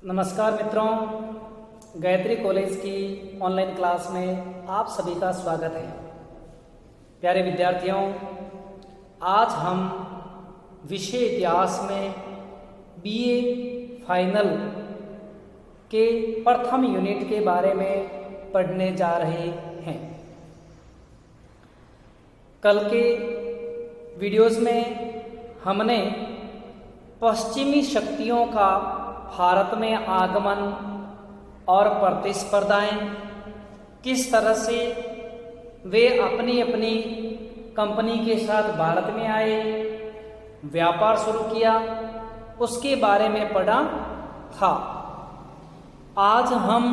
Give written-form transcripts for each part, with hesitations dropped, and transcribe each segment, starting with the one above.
नमस्कार मित्रों, गायत्री कॉलेज की ऑनलाइन क्लास में आप सभी का स्वागत है। प्यारे विद्यार्थियों, आज हम विषय इतिहास में बीए फाइनल के प्रथम यूनिट के बारे में पढ़ने जा रहे हैं। कल के वीडियोस में हमने पश्चिमी शक्तियों का भारत में आगमन और प्रतिस्पर्धाएं, किस तरह से वे अपनी अपनी कंपनी के साथ भारत में आए, व्यापार शुरू किया, उसके बारे में पढ़ा था। आज हम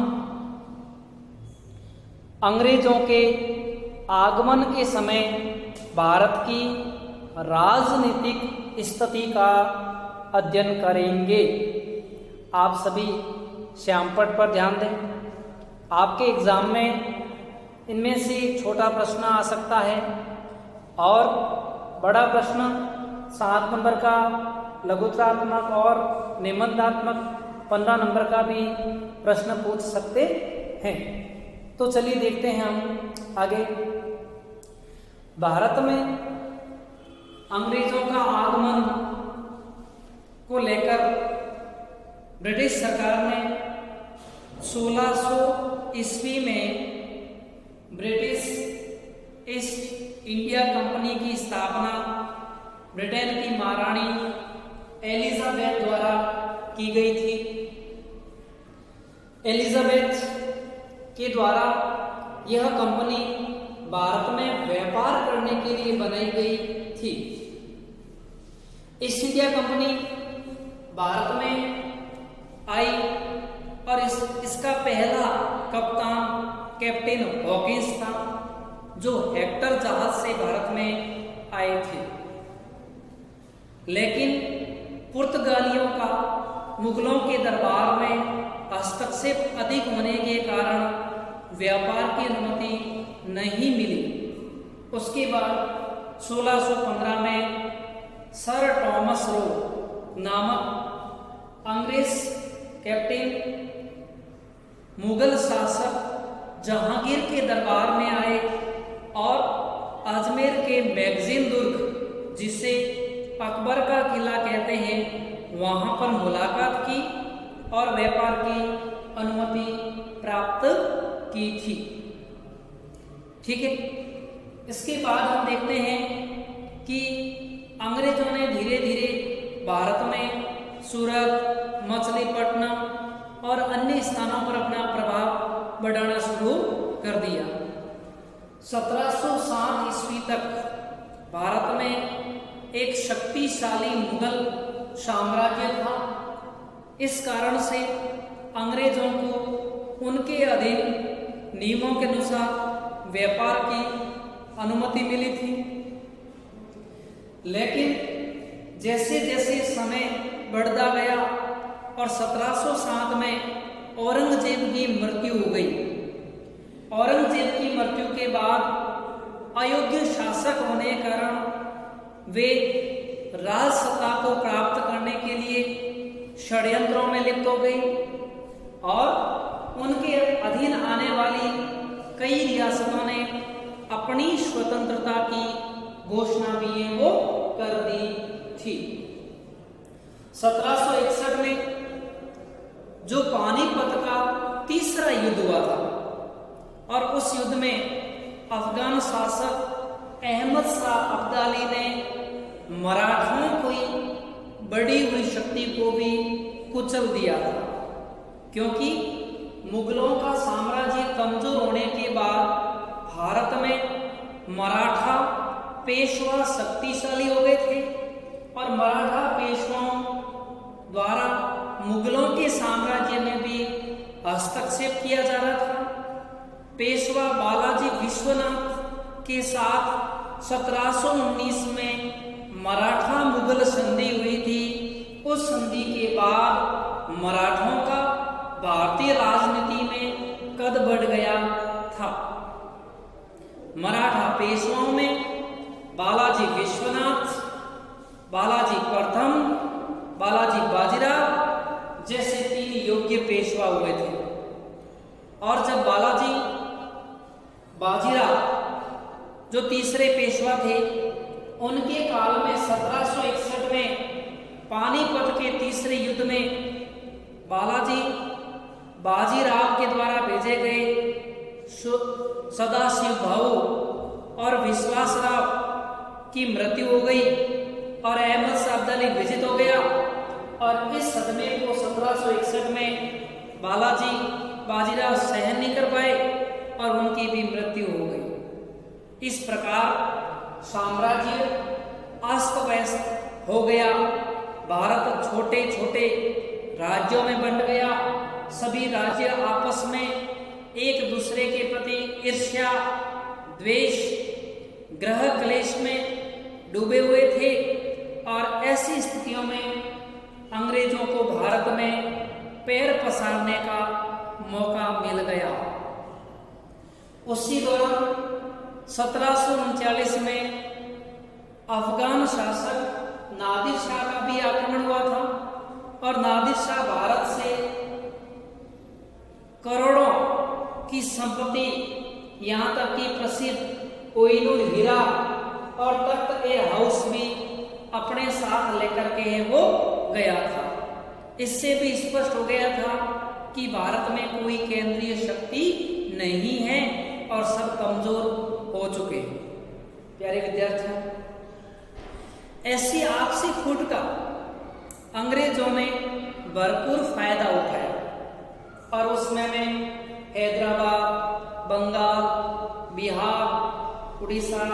अंग्रेजों के आगमन के समय भारत की राजनीतिक स्थिति का अध्ययन करेंगे। आप सभी श्यामपट पर ध्यान दें। आपके एग्जाम में इनमें से छोटा प्रश्न आ सकता है और बड़ा प्रश्न 7 नंबर का, लघुत्रात्मक और निबंधात्मक 15 नंबर का भी प्रश्न पूछ सकते हैं। तो चलिए देखते हैं हम आगे। भारत में अंग्रेजों का आगमन को लेकर ब्रिटिश सरकार ने 1600 ईस्वी में ब्रिटिश ईस्ट इंडिया कंपनी की स्थापना ब्रिटेन की महारानी एलिजाबेथ द्वारा की गई थी। एलिजाबेथ के द्वारा यह कंपनी भारत में व्यापार करने के लिए बनाई गई थी। ईस्ट इंडिया कंपनी भारत में आई और इसका पहला कप्तान कैप्टन हॉकिंस था, जो हेक्टर जहाज से भारत में आए थे। लेकिन पुर्तगालियों का मुगलों के दरबार में हस्तक्षेप अधिक होने के कारण व्यापार की अनुमति नहीं मिली। उसके बाद 1615 में सर टॉमस रो नामक अंग्रेज कैप्टन मुगल शासक जहांगीर के दरबार में आए और अजमेर के मैगजीन दुर्ग, जिसे अकबर का किला कहते हैं, वहां पर मुलाकात की और व्यापार की अनुमति प्राप्त की थी। ठीक है। इसके बाद हम देखते हैं कि अंग्रेजों ने धीरे धीरे भारत में सूरत, मछलीपट्टनम और अन्य स्थानों पर अपना प्रभाव बढ़ाना शुरू कर दिया। 1707 ईस्वी तक भारत में एक शक्तिशाली मुगल साम्राज्य था। इस कारण से अंग्रेजों को उनके अधीन नियमों के अनुसार व्यापार की अनुमति मिली थी। लेकिन जैसे जैसे समय बढ़ता गया और 1707 में औरंगजेब की मृत्यु हो गई। औरंगजेब की मृत्यु के बाद अयोग्य शासक होने के कारण वे राजसत्ता को प्राप्त करने के लिए षड्यंत्रों में लिप्त हो गई और उनके अधीन आने वाली कई रियासतों ने अपनी स्वतंत्रता की घोषणा भी ये वो कर दी थी। 1761 में जो पानीपत का तीसरा युद्ध हुआ था और उस युद्ध में अफगान शासक अहमद शाह अब्दाली ने मराठों की बढ़ी हुई शक्ति को भी कुचल दिया था, क्योंकि मुगलों का साम्राज्य कमजोर होने के बाद भारत में मराठा पेशवा शक्तिशाली हो गए थे और मराठा पेशवाओं द्वारा मुगलों के साम्राज्य में भी हस्तक्षेप किया जा रहा था। पेशवा बालाजी विश्वनाथ के साथ 1719 में मराठा मुगल संधि हुई थी। उस संधि के बाद मराठों का भारतीय राजनीति में कद बढ़ गया था। मराठा पेशवाओं में बालाजी विश्वनाथ, बालाजी प्रथम, बालाजी बाजीराव जैसे 3 योग्य पेशवा हुए थे। और जब बालाजी बाजीराव जो तीसरे पेशवा थे, उनके काल में 1761 में पानीपत के तीसरे युद्ध में बालाजी बाजीराव के द्वारा भेजे गए सदाशिव भाऊ और विश्वासराव की मृत्यु हो गई और अहमद शाह अब्दाली विजित हो गया। और इस सदमे को 1761 में बालाजी बाजीराव सहन नहीं कर पाए और उनकी भी मृत्यु हो गई। इस प्रकार साम्राज्य अस्त व्यस्त हो गया। भारत छोटे छोटे राज्यों में बंट गया। सभी राज्य आपस में एक दूसरे के प्रति ईर्ष्या, द्वेष, ग्रह क्लेश में डूबे हुए थे। और ऐसी स्थितियों में अंग्रेजों को भारत में पैर पसारने का मौका मिल गया। उसी दौरान 1739 में अफगान शासक नादिर शाह का भी आक्रमण हुआ था और नादिर शाह भारत से करोड़ों की संपत्ति, यहाँ तक कि प्रसिद्ध कोहिनूर हीरा और तख्त ए हाउस भी अपने साथ लेकर के वो गया था। इससे भी स्पष्ट हो गया था कि भारत में कोई केंद्रीय शक्ति नहीं है और सब कमजोर हो चुके हैं। प्यारे विद्यार्थियों, ऐसी आपसी फूट का अंग्रेजों ने भरपूर फायदा उठाया और उसमें हैदराबाद, बंगाल, बिहार, उड़ीसा,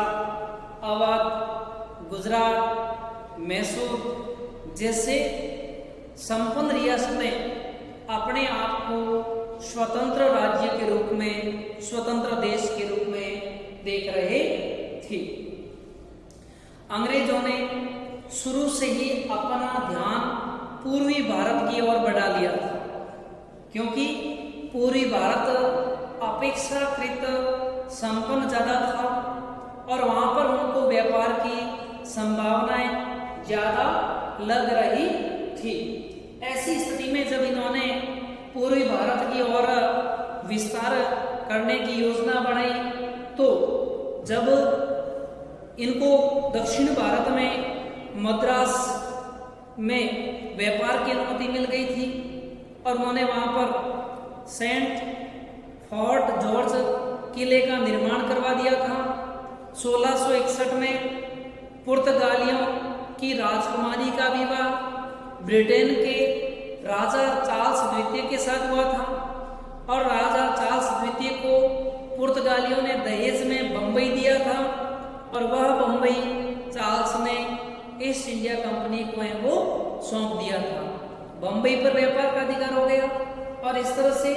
अवध, गुजरात, मैसूर जैसे संपन्न रियासतें अपने आप को स्वतंत्र राज्य के रूप में, स्वतंत्र देश के रूप में देख रहे थे। अंग्रेजों ने शुरू से ही अपना ध्यान पूर्वी भारत की ओर बढ़ा लिया था, क्योंकि पूर्वी भारत अपेक्षाकृत संपन्न ज्यादा था और वहां पर उनको व्यापार की संभावनाएं ज्यादा लग रही थी। ऐसी स्थिति में जब इन्होंने पूर्वी भारत की ओर विस्तार करने की योजना बनाई, तो जब इनको दक्षिण भारत में मद्रास में व्यापार की अनुमति मिल गई थी और उन्होंने वहां पर सेंट फोर्ट जॉर्ज किले का निर्माण करवा दिया था। 1661 में पुर्तगालियों की राजकुमारी का विवाह ब्रिटेन के राजा चार्ल्स द्वितीय के साथ हुआ था और राजा चार्ल्स द्वितीय को पुर्तगालियों ने दहेज में बंबई दिया था और वह बंबई चार्ल्स ने ईस्ट इंडिया कंपनी को वो सौंप दिया था। बंबई पर व्यापार का अधिकार हो गया और इस तरह से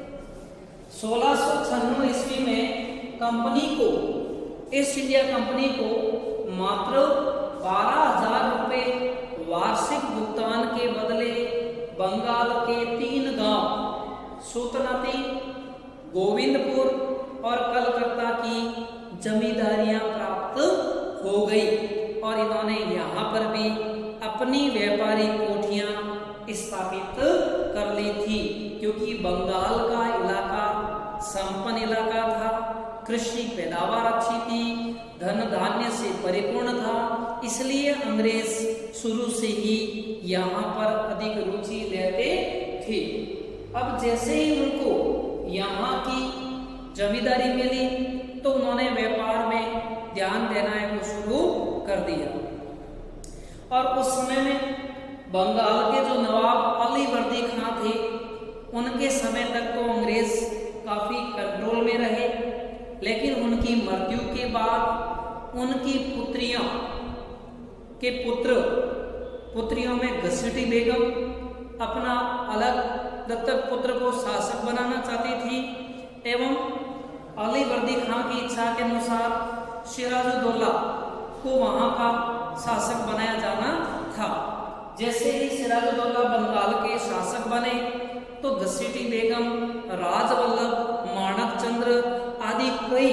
1696 ईस्वी में कंपनी को, ईस्ट इंडिया कंपनी को मात्र 12,000 रुपए वार्षिक भुगतान के बदले बंगाल के 3 गांव सूतनती, गोविंदपुर और कलकत्ता की जमींदारियां प्राप्त हो गई और इन्होंने यहाँ पर भी अपनी व्यापारिक कोठियां स्थापित कर ली थी, क्योंकि बंगाल का इलाका संपन्न इलाका था, कृषि पैदावार अच्छी थी, धन धान्य से परिपूर्ण था, इसलिए अंग्रेज शुरू से ही यहाँ पर अधिक रुचि लेते थे। अब जैसे ही उनको यहाँ की जमींदारी मिली तो उन्होंने व्यापार में ध्यान देना है वो शुरू कर दिया। और उस समय में बंगाल के जो नवाब अली वर्दी खां थे, उनके समय तक तो अंग्रेज काफी कंट्रोल में रहे, लेकिन उनकी मृत्यु के बाद उनकी पुत्रियों के पुत्रियों में घसीटी बेगम अपना अलग दत्तक पुत्र को शासक बनाना चाहती थी एवं अली वर्दी खां की इच्छा के अनुसार सिराजुद्दौला को वहां का शासक बनाया जाना था। जैसे ही सिराजुद्दौला बंगाल के शासक बने तो घसीटी बेगम, राजवल्लभ, माणक चंद्र आदि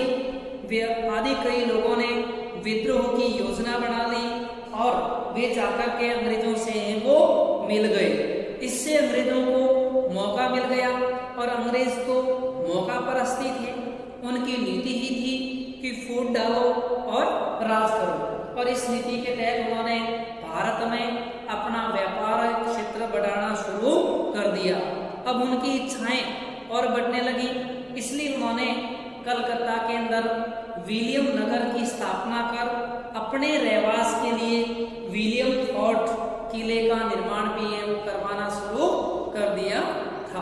कई लोगों ने विद्रोह की योजना बना ली और वे जाकर के अंग्रेजों से वो मिल गए। इससे अंग्रेजों को मौका मिल गया और अंग्रेज तो मौका परस्ती थे। उनकी नीति ही थी कि फूट डालो और राज करो, और इस नीति के तहत उन्होंने भारत में अपना व्यापार क्षेत्र बढ़ाना शुरू कर दिया। अब उनकी इच्छाएं और बढ़ने लगी, इसलिए उन्होंने कलकत्ता के अंदर विलियम नगर की स्थापना कर अपने रहवास के लिए विलियम फोर्ट किले का निर्माण भी है वो करवाना शुरू कर दिया था।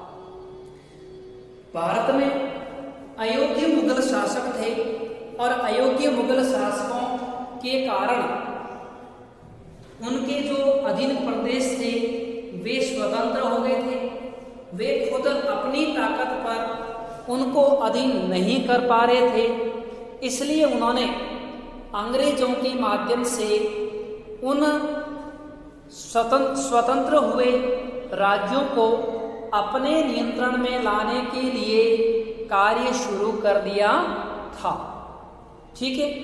भारत में अयोग्य मुगल शासक थे और अयोग्य मुगल शासकों के कारण उनके जो अधीन प्रदेश थे वे स्वतंत्र हो गए थे। वे खुद अपनी ताकत पर उनको अधीन नहीं कर पा रहे थे, इसलिए उन्होंने अंग्रेजों के माध्यम से उन स्वतंत्र हुए राज्यों को अपने नियंत्रण में लाने के लिए कार्य शुरू कर दिया था। ठीक है,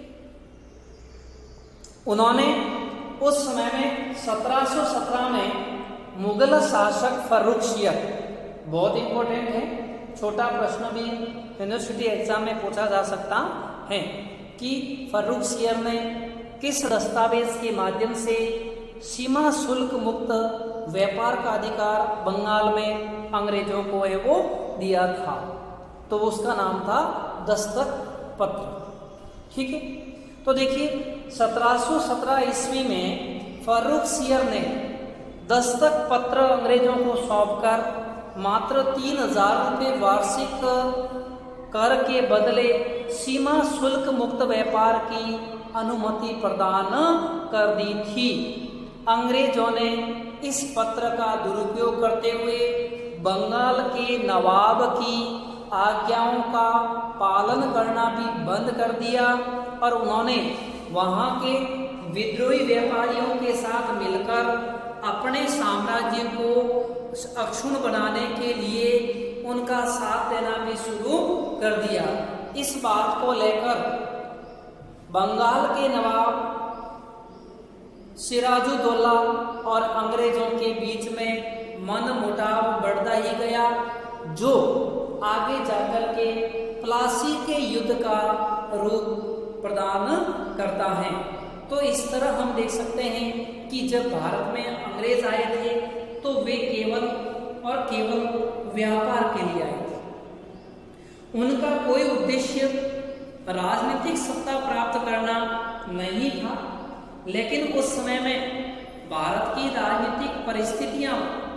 उन्होंने उस समय में 1717 में मुगल शासक फर्रुखसियर, बहुत इंपॉर्टेंट है, छोटा प्रश्न भी यूनिवर्सिटी एग्जाम में पूछा जा सकता है कि फर्रुखसियर ने किस दस्तावेज के माध्यम से सीमा शुल्क मुक्त व्यापार का अधिकार बंगाल में अंग्रेजों को है वो दिया था। तो उसका नाम था दस्तक पत्र। ठीक है, तो देखिए 1717 ईस्वी में फर्रुखसियर ने दस्तक पत्र अंग्रेजों को सौंपकर मात्र 3000 रुपये वार्षिक कर के बदले सीमा शुल्क मुक्त व्यापार की अनुमति प्रदान कर दी थी। अंग्रेजों ने इस पत्र का दुरुपयोग करते हुए बंगाल के नवाब की आज्ञाओं का पालन करना भी बंद कर दिया और उन्होंने वहां के विद्रोही व्यापारियों के साथ मिलकर अपने साम्राज्य को अक्षुण्ण बनाने के लिए उनका साथ देना भी शुरू कर दिया। इस बात को लेकर बंगाल के नवाब सिराजुद्दौला और अंग्रेजों के बीच में मनमुटाव बढ़ता ही गया, जो आगे जाकर के प्लासी के युद्ध का रूप प्रदान करता है। तो इस तरह हम देख सकते हैं कि जब भारत में अंग्रेज आए थे तो वे केवल और केवल व्यापार के लिए आए थे। उनका कोई उद्देश्य राजनीतिक सत्ता प्राप्त करना नहीं था, लेकिन उस समय में भारत की राजनीतिक परिस्थितियां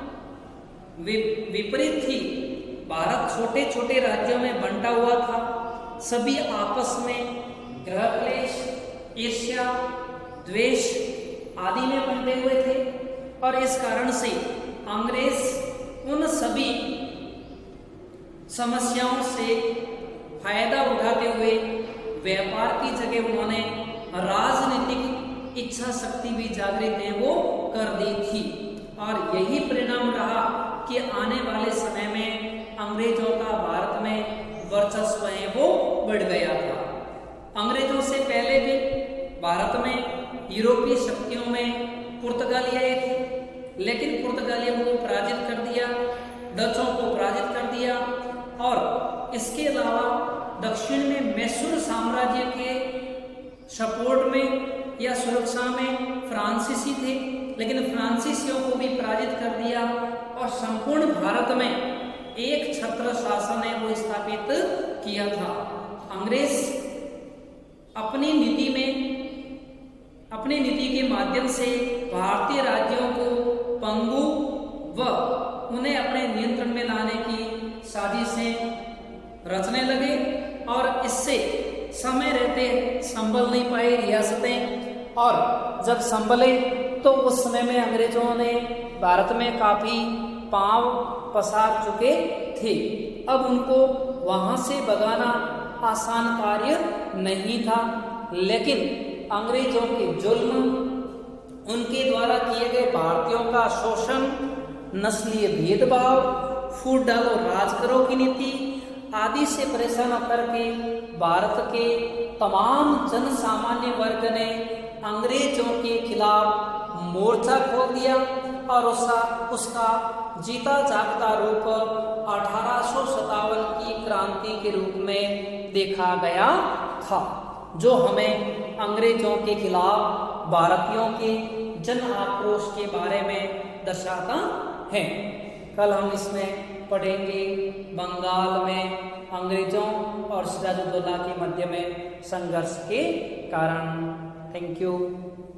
विपरीत थी। भारत छोटे छोटे राज्यों में बंटा हुआ था, सभी आपस में ग्रह क्लेश, ईर्ष्या, द्वेष आदि में बंधे हुए थे और इस कारण से अंग्रेज उन सभी समस्याओं से फायदा उठाते हुए व्यापार की जगह उन्होंने राजनीतिक इच्छा शक्ति भी जागृत है वो कर दी थी और यही परिणाम रहा कि आने वाले समय में अंग्रेजों का भारत में वर्चस्व है वो बढ़ गया था। अंग्रेजों से पहले भी भारत में यूरोपीय शक्तियों में पुर्तगाली आए थे, लेकिन पुर्तगालियों को पराजित कर दिया, डचों को पराजित कर दिया और इसके अलावा दक्षिण में मैसूर साम्राज्य के सपोर्ट में या सुरक्षा में फ्रांसीसी थे, लेकिन फ्रांसीसियों को भी पराजित कर दिया और संपूर्ण भारत में एक छत्र शासन है वो स्थापित किया था। अंग्रेज अपनी नीति के माध्यम से भारतीय राज्यों को पंगु व उन्हें अपने नियंत्रण में लाने की साजिशें रचने लगे और इससे समय रहते संभल नहीं पाई रियासतें, और जब संभले तो उस समय में अंग्रेजों ने भारत में काफी पांव पसार चुके थे। अब उनको वहां से भगाना आसान कार्य नहीं था, लेकिन अंग्रेजों के जुल्म, उनके द्वारा किए गए भारतीयों का शोषण, नस्लीय भेदभाव, फूट डालो राज करो की नीति आदि से परेशान होकर के भारत के तमाम जन सामान्य वर्ग ने अंग्रेजों के खिलाफ मोर्चा खोल दिया और उसका जीता जागता रूप 1857 की क्रांति के रूप में देखा गया था, जो हमें अंग्रेजों के खिलाफ भारतीयों के जन आक्रोश के बारे में दर्शाता है। कल हम इसमें पढ़ेंगे बंगाल में अंग्रेजों और सिराजुद्दौला के मध्य में संघर्ष के कारण। Thank you.